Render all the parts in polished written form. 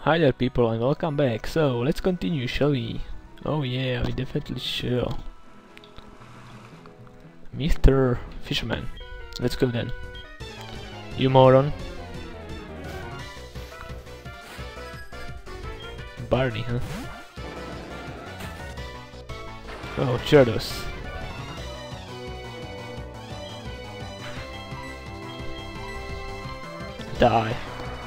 Hi there people and welcome back. So let's continue, shall we? Oh yeah, we definitely shall. Mr. Fisherman. Let's go then. You moron. Barney, huh? Oh, Gyarados. Die.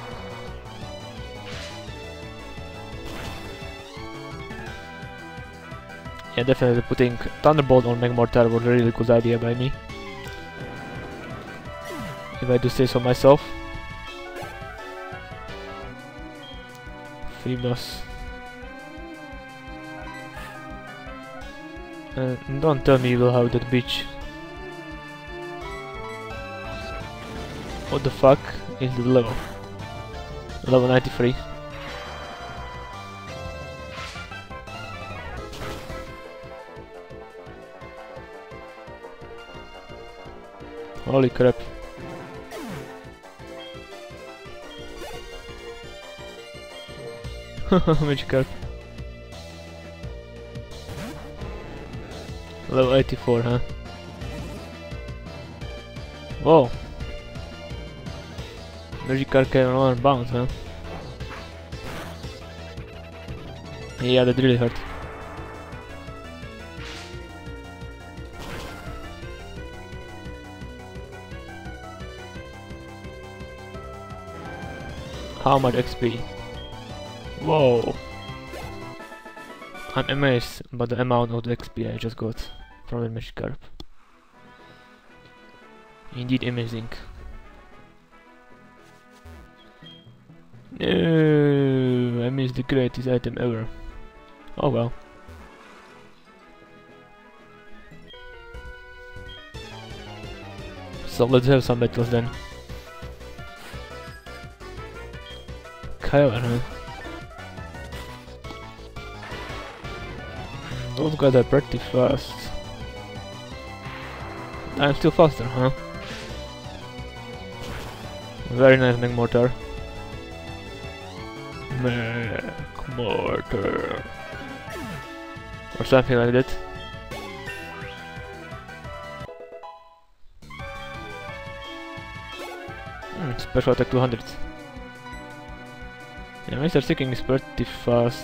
Yeah, definitely putting Thunderbolt on Magmortar was a really good idea by me. If I do say so myself. Phoebos. Don't tell me you will have that bitch. What the fuck is the level? Level 93. Holy crap. Magikarp. Level 84, huh? Whoa. Magikarp can run bounce, huh? Yeah, that really hurt. How much XP? Whoa! I'm amazed by the amount of the XP I just got from the Magikarp. Indeed amazing. No, I missed the greatest item ever. Oh well. So let's have some battles then. Kyler, huh? Those guys are pretty fast. I'm still faster, huh? Very nice Magmortar. Magmortar. Or something like that. Special attack 200. Yeah, Mr. Seeking is pretty fast.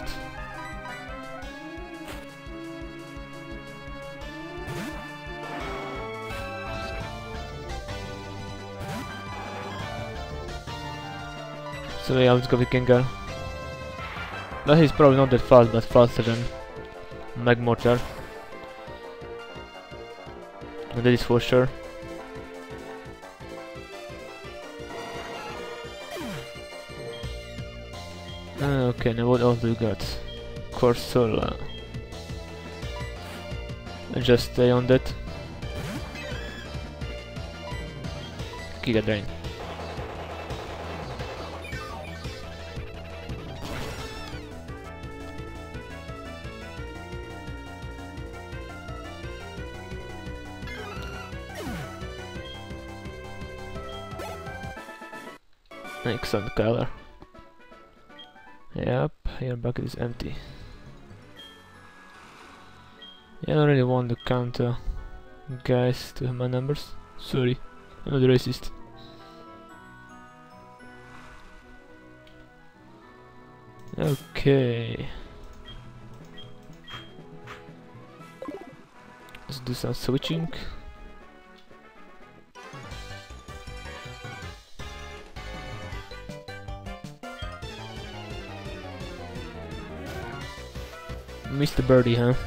So yeah, let's go with Gengar. But he's probably not that fast, but faster than Magmortar. That is for sure. Okay, now what else do we got? Corsola. Just stay on that. Giga Drain. Excellent color. Yep, your bucket is empty. Yeah, I don't really want to counter guys to my numbers. Sorry, I'm not racist. Okay. Let's do some switching. Mr. Birdie, huh?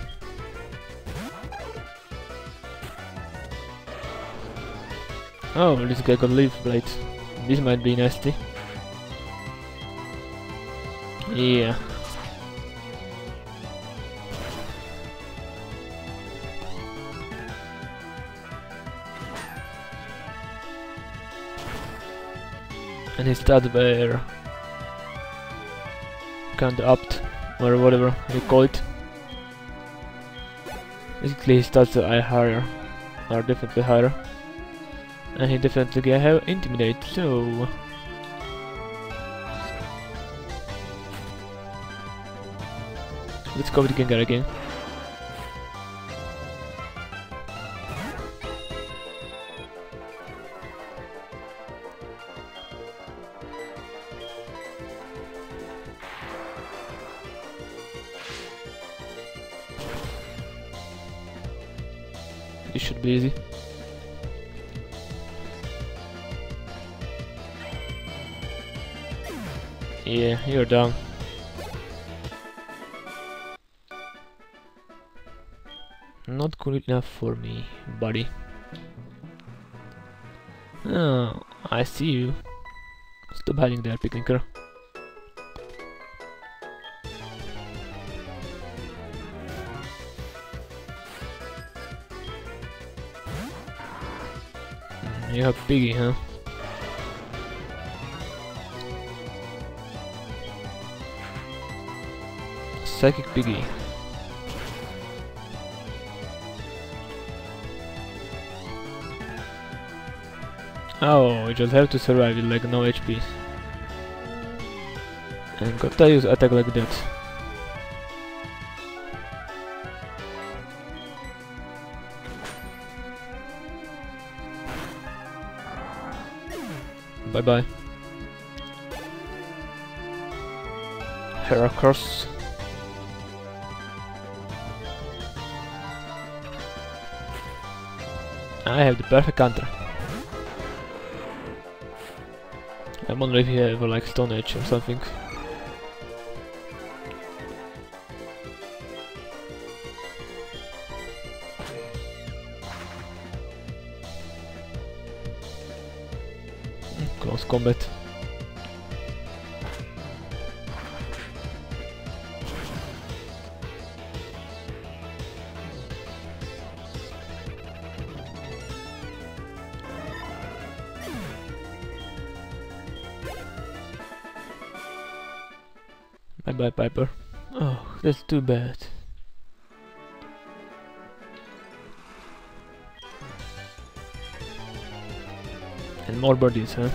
Oh, this guy got Leaf Blade. This might be nasty. Yeah. And his stats were kinda upped, or whatever you call it. Basically his stats are definitely higher. And he definitely can have Intimidate, so Let's go with Gengar again. This should be easy. Yeah, you're down. Not cool enough for me, buddy. Oh, I see you. Stop hiding there, Picnicker. You have Piggy, huh? Psychic Piggy. Oh, we just have to survive with like no HP. And gotta use attack like that. Bye bye. Heracross. I have the perfect counter. I wonder if you have like Stone Edge or something. Close combat. Bye bye, Piper. Oh, that's too bad. And more birdies, huh?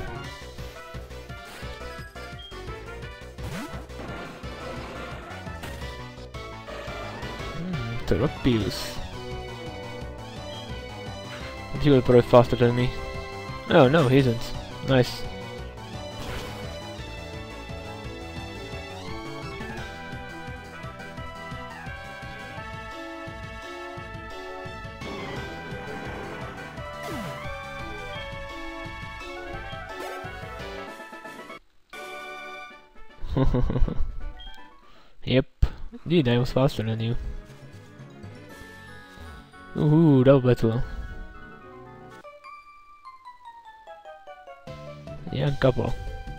Terrapius. He will probably faster than me. Oh no, he isn't. Nice. Yep, indeed I was faster than you. Ooh, double battle. Young couple.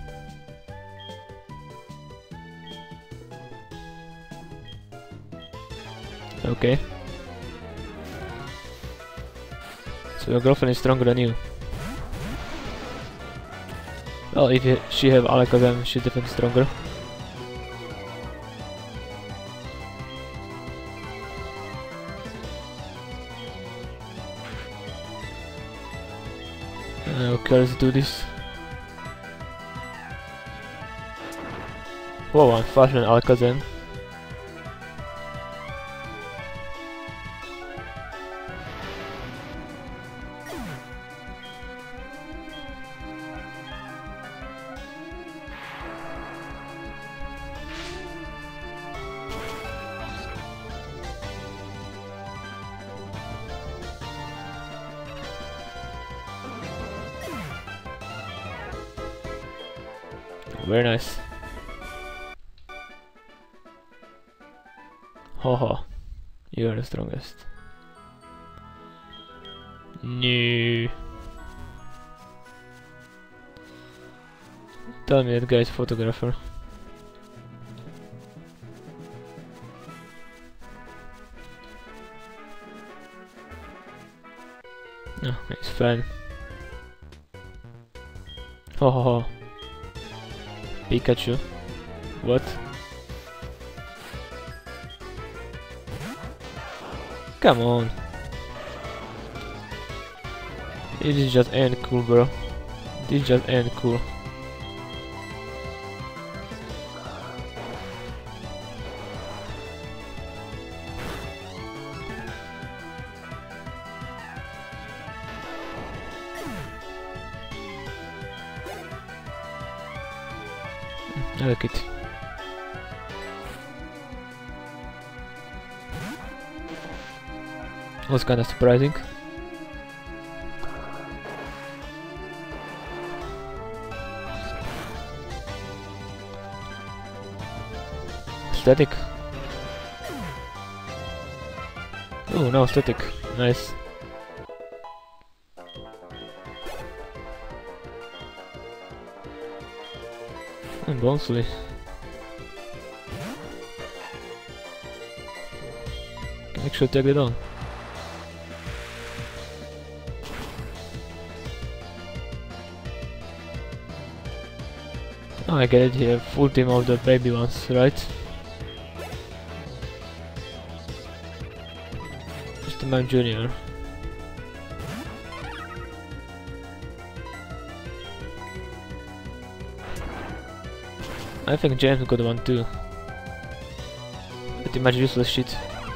Okay. So your girlfriend is stronger than you. Well, if she have Alakazam, she's definitely stronger. Okay, let's do this. Whoa, I'm faster than Alakazam. Very nice. Haha, you are the strongest. No. Tell me that guy is a photographer. No, he's fan. Haha. Pikachu. What? Come on. This is just ain't cool, bro. This just ain't cool. I like it. Was kinda surprising. Static. Oh, now static. Nice. And Bonsly. Can actually take it on. Oh, I get it here. Full team of the baby ones, right? Mr. Man Jr. I think James got one too. Pretty much useless shit.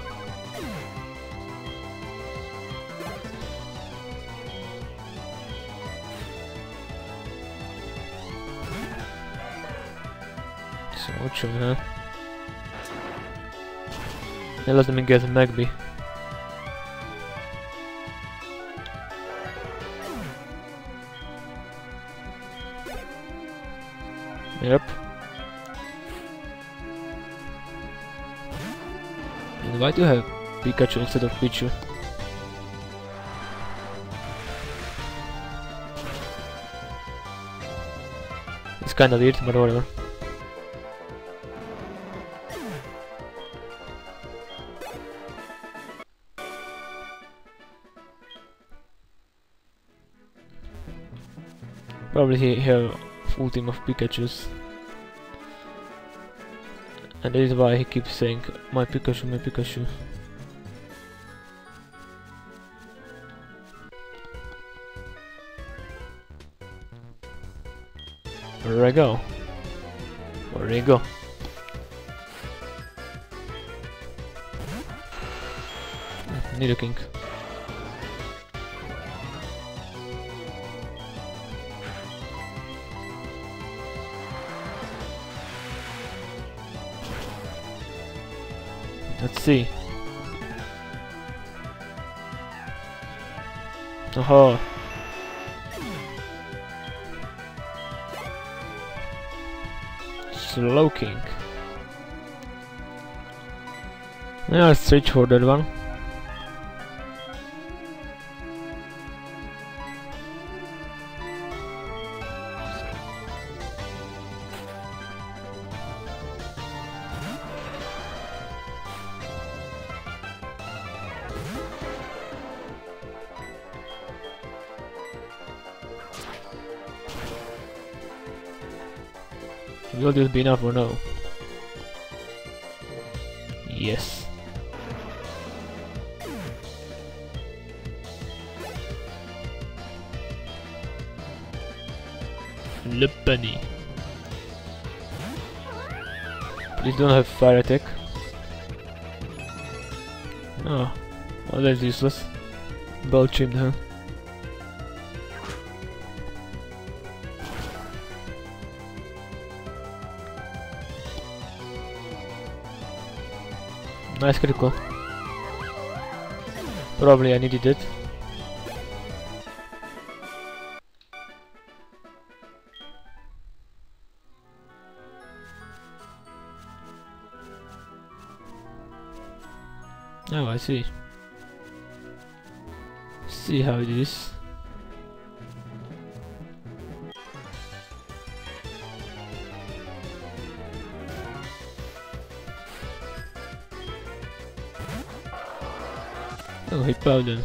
So much of her. Now let me get Magby. Yep. And why do you have Pikachu instead of Pichu? It's kinda weird, but whatever. Probably he have full team of Pikachus. And that is why he keeps saying, my Pikachu, my Pikachu. Where do I go? Where do you go? Nidoking. Let's see. Aha. Slowking. Yeah, let's search for that one. Will this be enough or no? Yes. Lopunny. Please don't have fire attack. Oh, well that's useless. Bell chipped, huh? Nice critical. Probably I needed it. Oh, I see. See how it is. Oh, he powdered.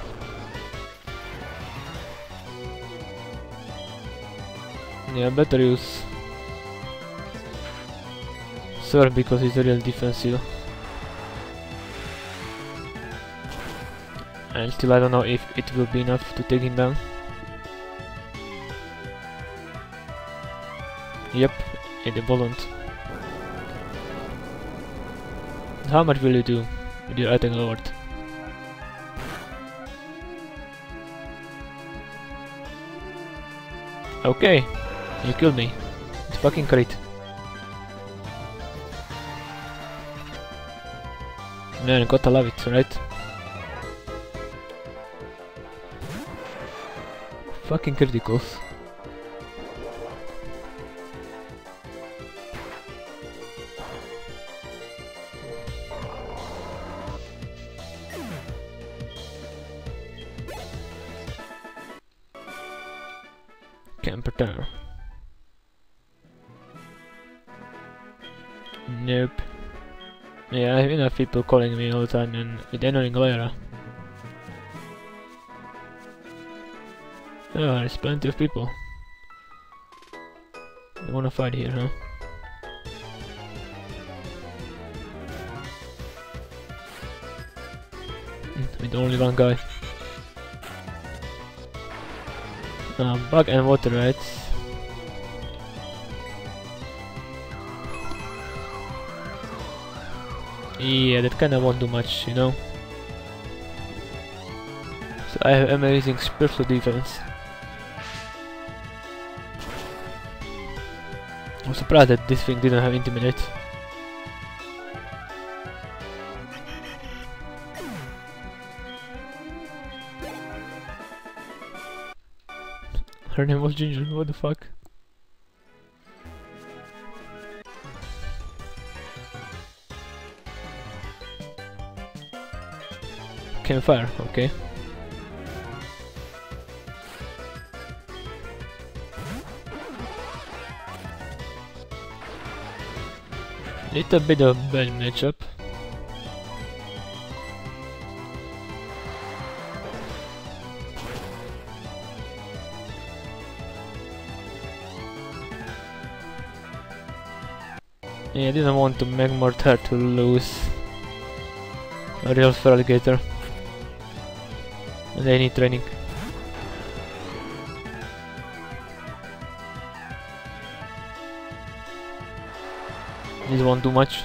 Yeah, better use Surf because he's a real defensive. And still I don't know if it will be enough to take him down. Yep, it won't. How much will you do with your attack lowered? Okay, you killed me. It's fucking crit. Man, gotta love it, right? Fucking criticals. Camper tower. Nope. Yeah, I have enough people calling me all the time and with annoying Lyra. Oh, there's plenty of people. They wanna fight here, huh? With only one guy. Bug and water rights. Yeah, that kinda won't do much, you know. So I have amazing special defense. I'm surprised that this thing didn't have intimidate. Her name was Ginger, what the fuck? Campfire, okay. Little bit of bad matchup. Yeah, I didn't want to make Mortar to lose a real alligator. And they need training. This won't do much.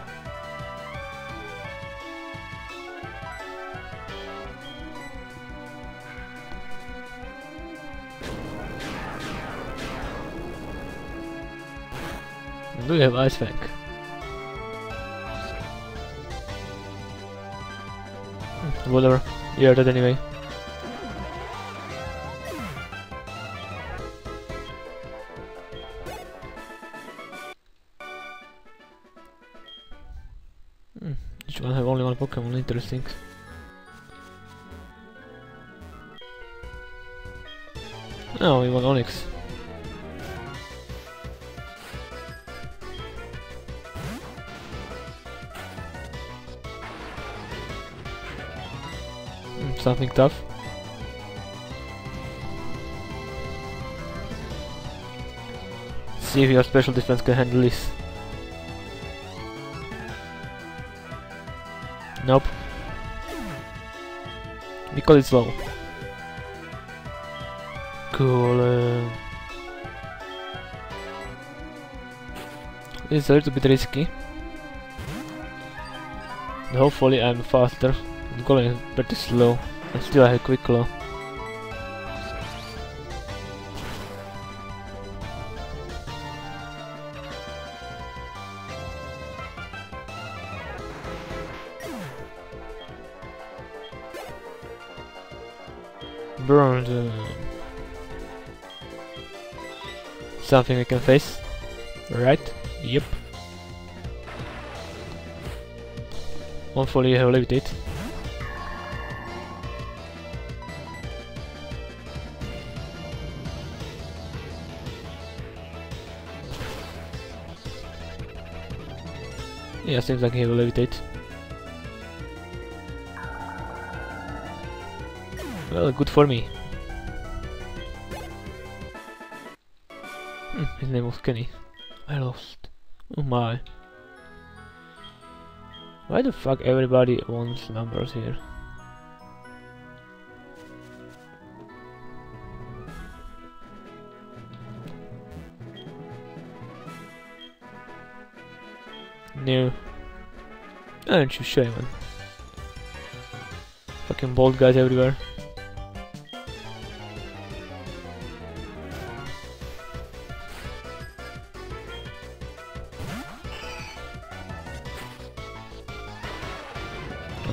Do you have Ice Fang? Whatever, you're dead anyway. Each one have only one Pokemon, interesting. Oh, we want Onix. Something tough. See if your special defense can handle this. Nope. Because it's low. Cool. This is a little bit risky. But hopefully I'm faster. I'm going pretty slow. And still I have quick claw. Burned. Something we can face. Right? Yep. Hopefully I have levitate. Yeah, seems like he will levitate. Well, good for me. His name was Kenny. I lost. Oh my. Why the fuck everybody wants numbers here? No. Aren't you shy, man? Fucking bald guys everywhere.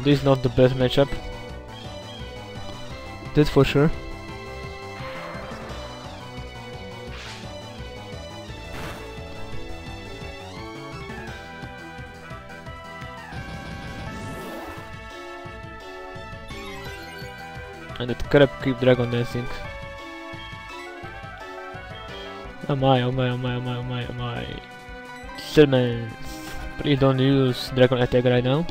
this is not the best matchup. That's for sure. And that crap keep dragon dancing. Oh my, oh my, oh my, oh my, oh my, oh my. Settlements. Please don't use dragon attack right now.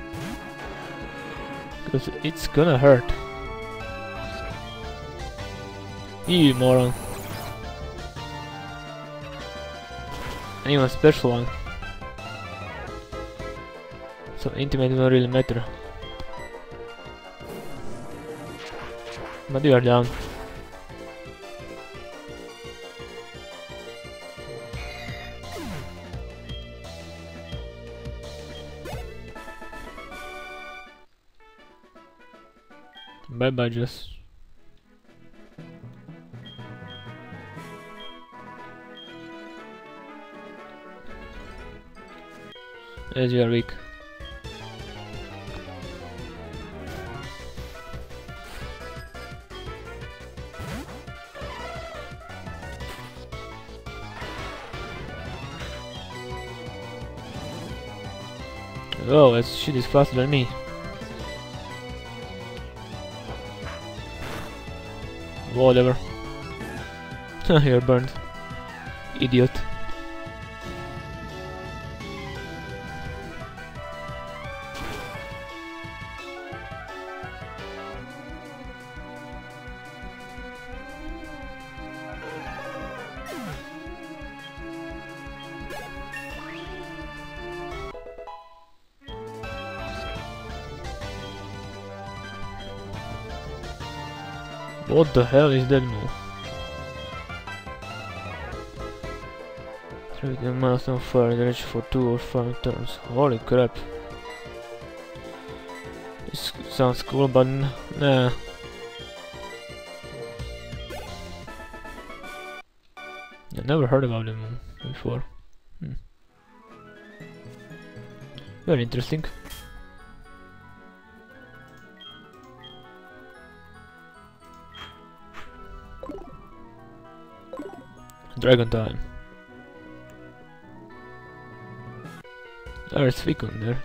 Because it's gonna hurt. You moron. Anyone special one. So intimate don't really matter. But you are down. Bye bye, Jess. As you are weak. Oh, that shit is faster than me. Whatever. You're burned. Idiot. What the hell is that move? Trade the milestone fire damage for 2 or 5 turns. Holy crap. This sounds cool, but nah. I never heard about them before. Very interesting. Dragon time. There's Vicon there.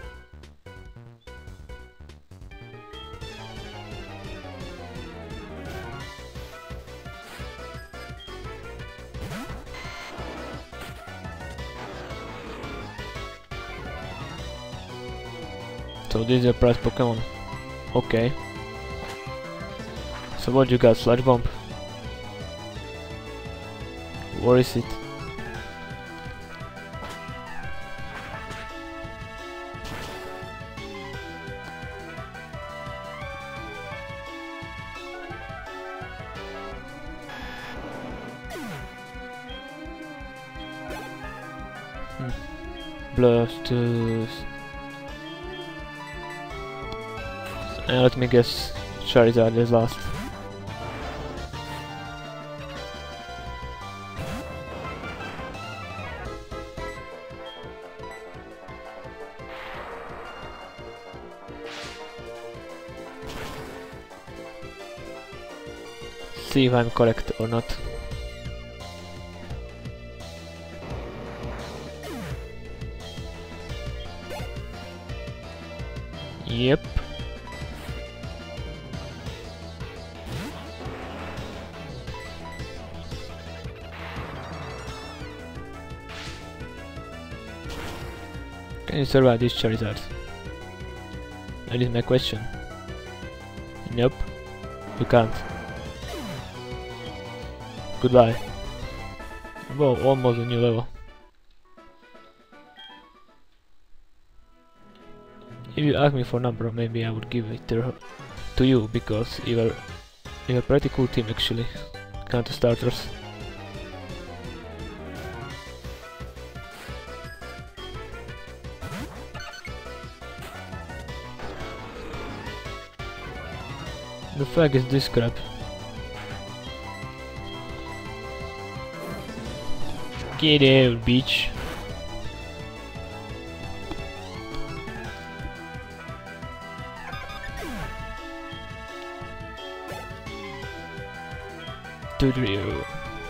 So this is a prize Pokemon. Okay. So what you got? Sludge Bomb? Where is it? Blastus. Let me guess. Charizard is last. See if I'm correct or not. Yep. Can you survive this Charizard? That is my question. Nope. You can't. Goodbye. Whoa, almost a new level. If you ask me for a number, maybe I would give it to you, because you're a pretty cool team actually. Counter starters. The fuck is this crap? Get out, bitch. to Drew.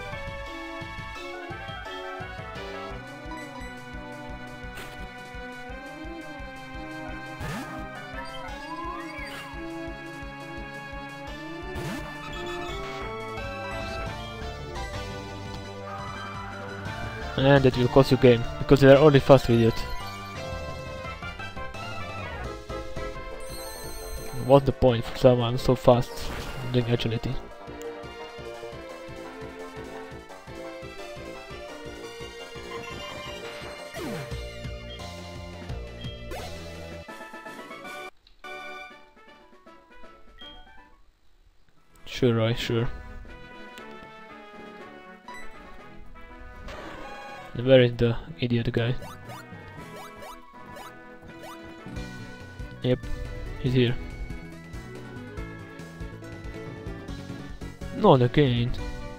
And that will cost you game, because they are only fast with it. What's the point for someone so fast doing agility? Sure, Roy, sure. Where is the idiot guy? Yep, he's here. Not again.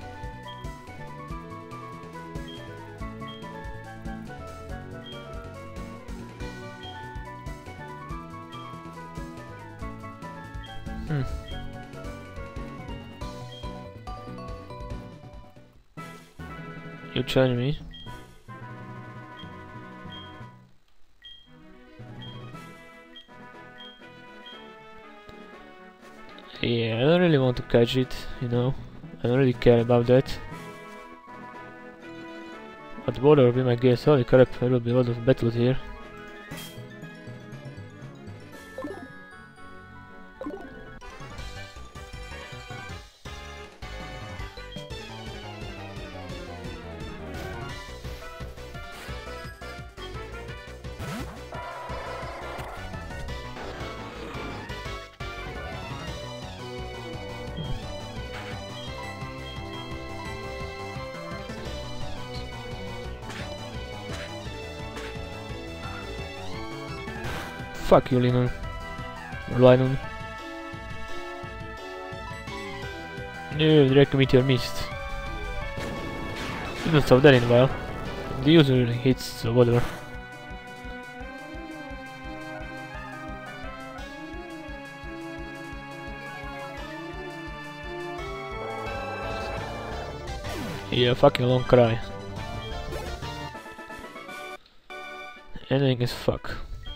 You challenge me? Yeah, I don't really want to catch it, you know. I don't really care about that. But Water will be my guess. Holy crap, there will be a lot of battles here. Fuck you, Linon. Linon. No, direct meteor missed. Didn't stop that in a while. The user hits, so whatever. Yeah, fucking long cry. Annoying as fuck.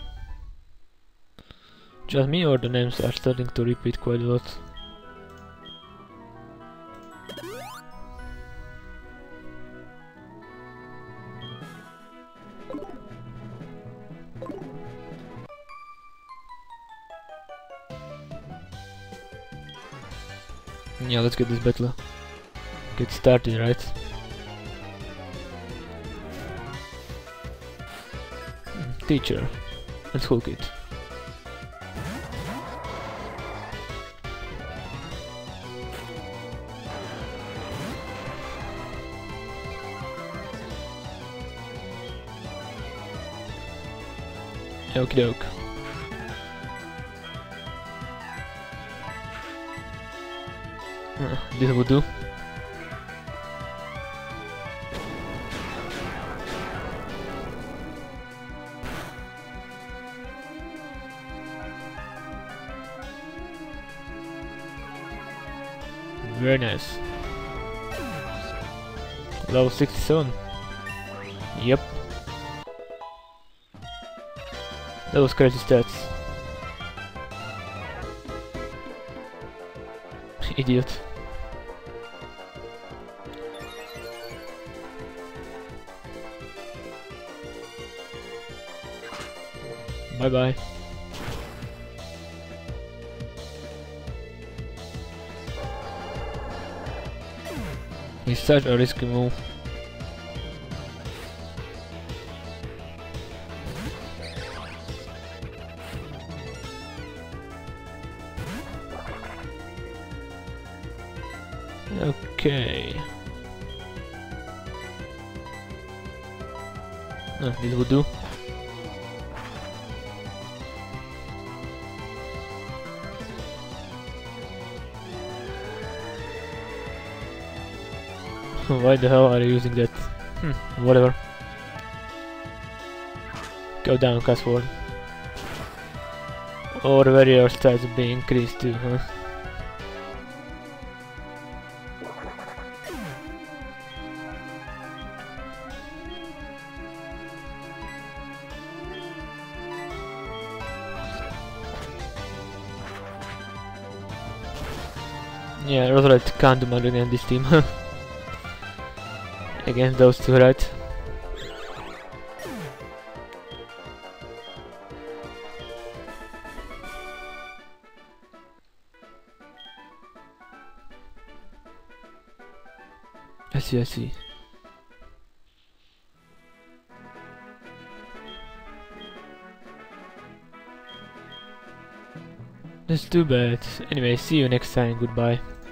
Just me, or the names are starting to repeat quite a lot? Yeah, let's get this battle. Get started, right? Teacher. Let's hook it. Okie doke. This would do. Very nice. Level 67. Yep. That was crazy stats. Idiot. Bye bye. It's such a risky move. Okay. This would do. Why the hell are you using that? Whatever. Go down, Casward. Or warrior stats being increased too, huh? Yeah, Rosalind can't do much on this team. Against those two, right? I see, I see. That's too bad. Anyway, see you next time. Goodbye.